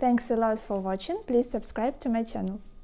Thanks a lot for watching. Please subscribe to my channel.